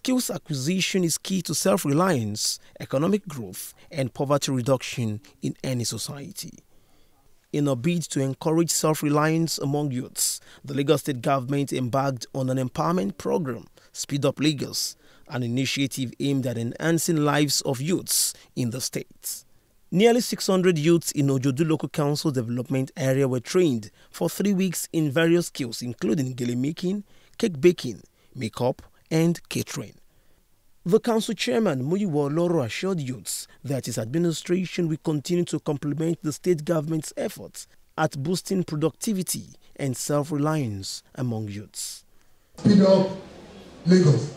skills acquisition is key to self-reliance, economic growth, and poverty reduction in any society. In a bid to encourage self-reliance among youths, the Lagos State government embarked on an empowerment program, Speed Up Lagos, an initiative aimed at enhancing lives of youths in the state. Nearly 600 youths in Ojodu Local Council Development Area were trained for 3 weeks in various skills including gele making, cake baking, makeup, and catering. The council chairman, Muyiwa Oloro, assured youths that his administration will continue to complement the state government's efforts at boosting productivity and self-reliance among youths. Speed Up Lagos.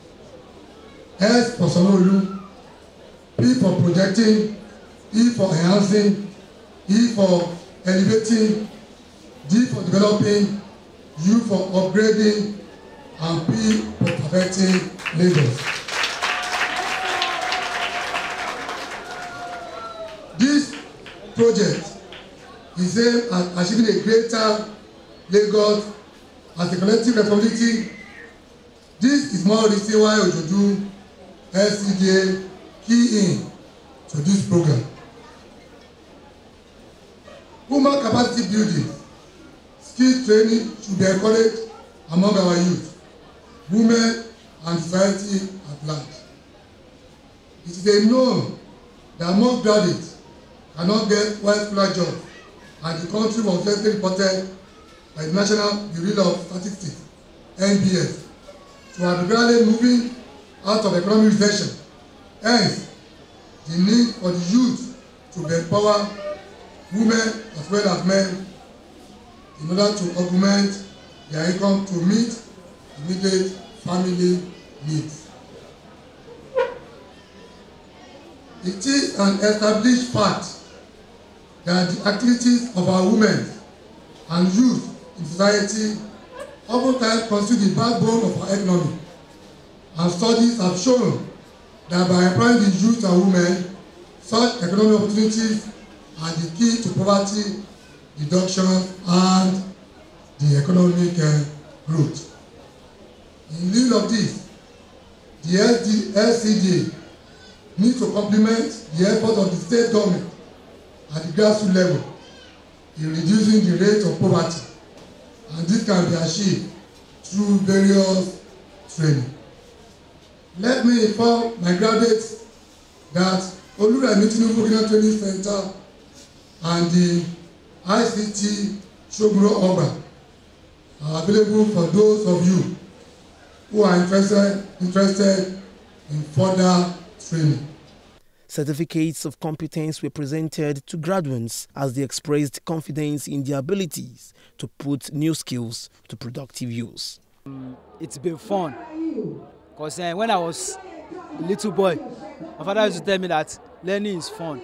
S for Sanwo-Olu, P for projecting, E for enhancing, E for elevating, D for developing, U for upgrading, and P for perfecting Lagos. This project is aimed at achieving a greater Lagos as a collective responsibility. This is more reason why Ojodu Lcda key in to this program. Human capacity building, skill training should be encouraged among our youth, women, and society at large. It is a known that most graduates cannot get white-collar jobs, and the country was recently reported by the National Bureau of Statistics (NBS) to have gradually moving out of economic recession. Hence, the need for the youth to empower women as well as men in order to augment their income to meet immediate family needs. It is an established fact that the activities of our women and youth in society oftentimes constitute the backbone of our economy, and studies have shown that by empowering the youth and women, such economic opportunities are the key to poverty reduction and the economic growth. In lieu of this, the Lcda needs to complement the effort of the state government at the grassroots level in reducing the rate of poverty, and this can be achieved through various training. Let me inform my graduates that Oluremi Tinubu Regional Training Center and the ICT Shoguro Oba are available for those of you who are interested in further training. Certificates of competence were presented to graduates as they expressed confidence in their abilities to put new skills to productive use. It's been fun because when I was a little boy, my father used to tell me that learning is fun.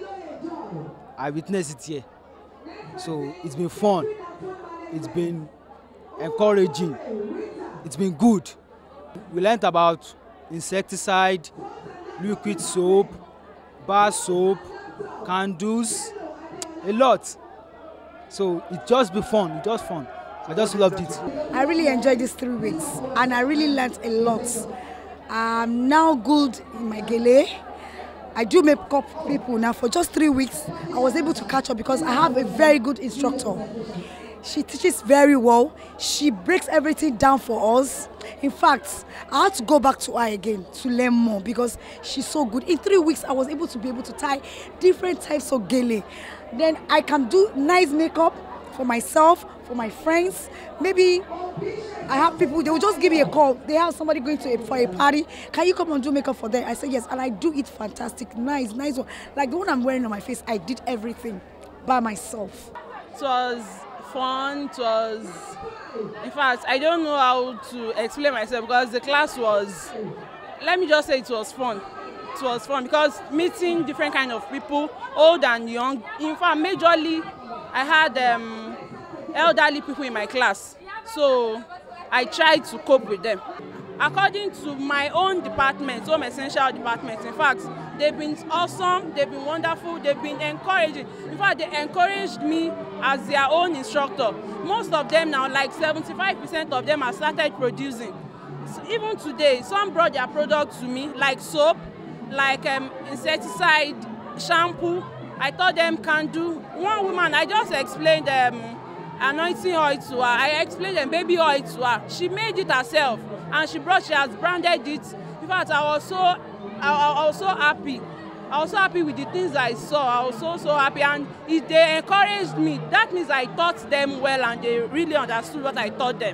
I witnessed it here. So it's been fun. It's been encouraging. It's been good. We learned about insecticide, liquid soap, bar soap, candles, a lot. So it just be fun. It's just fun. I just loved it. I really enjoyed these 3 weeks and I really learned a lot. I'm now good in my gele. I do make up people now. For just 3 weeks, I was able to catch up because I have a very good instructor. She teaches very well. She breaks everything down for us. In fact, I had to go back to her again to learn more because she's so good. In 3 weeks, I was able to tie different types of gele. Then I can do nice makeup for myself, for my friends. Maybe I have people, they will just give me a call. They have somebody going for a party. Can you come and do makeup for them? I say yes, and I do it fantastic, nice one. Like the one I'm wearing on my face, I did everything by myself. It was fun. It was, in fact, I don't know how to explain myself because the class was, let me just say it was fun. It was fun because meeting different kind of people, old and young. In fact, majorly, I had elderly people in my class. So I tried to cope with them. According to my own department, home essential department, in fact, they've been awesome, they've been wonderful, they've been encouraging. In fact, they encouraged me as their own instructor. Most of them now, like 75% of them have started producing. even today, some brought their products to me, like soap, like insecticide, shampoo. I taught them candle. One woman, I just explained anointing oil to her. I explained them baby oil to her. She made it herself, and she has branded it. In fact, I was so happy. I was so happy with the things I saw. I was so happy, and if they encouraged me, that means I taught them well and they really understood what I taught them.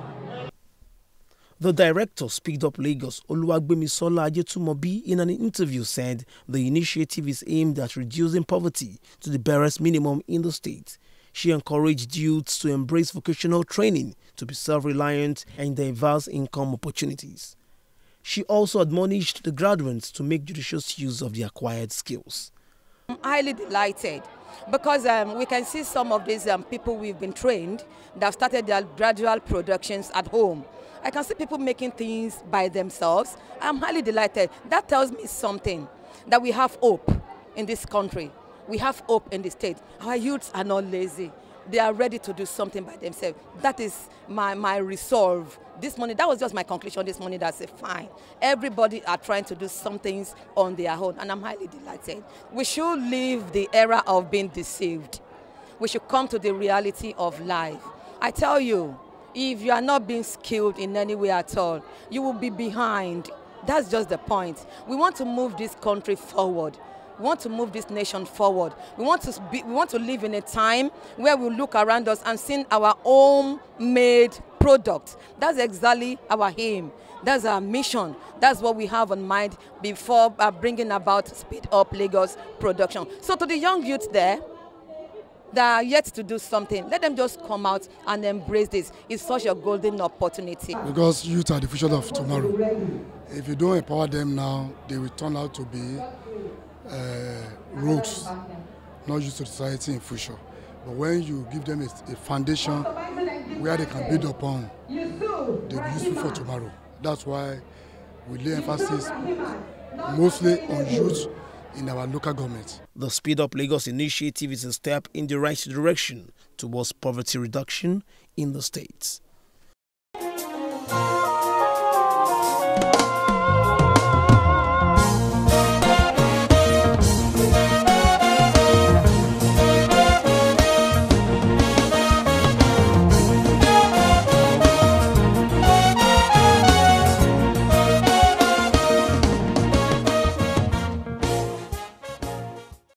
The director, Speed Up Lagos, Oluwagbemisola Ajetumobi, in an interview said the initiative is aimed at reducing poverty to the barest minimum in the state. She encouraged youths to embrace vocational training to be self-reliant and diverse income opportunities. She also admonished the graduates to make judicious use of the acquired skills. I'm highly delighted because we can see some of these people we've been trained that have started their gradual productions at home. I can see people making things by themselves. I'm highly delighted. That tells me something, that we have hope in this country. We have hope in the state. Our youths are not lazy. They are ready to do something by themselves. That is my resolve. This morning, that was just my conclusion this morning. That's fine. Everybody are trying to do some things on their own, and I'm highly delighted. We should leave the era of being deceived. We should come to the reality of life. I tell you, if you are not being skilled in any way at all, you will be behind. That's just the point. We want to move this country forward. We want to move this nation forward. We want to live in a time where we look around us and see our own made product. That's exactly our aim. That's our mission. That's what we have in mind before bringing about Speed Up Lagos production. So to the young youth there that are yet to do something, let them just come out and embrace this. It's such a golden opportunity. Because youth are the future of tomorrow. If you don't empower them now, they will turn out to be rogues, not used to society in future. But when you give them a foundation where they can build upon, they'll be useful for tomorrow. That's why we lay emphasis mostly on youth in our local government. The Speed Up Lagos initiative is a step in the right direction towards poverty reduction in the state.